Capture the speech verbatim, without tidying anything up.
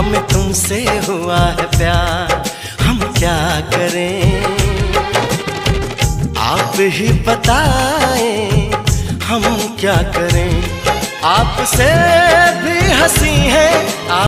हमें तुमसे हुआ है प्यार, हम क्या करें आप ही बताएं, हम क्या करें। आपसे भी हंसी है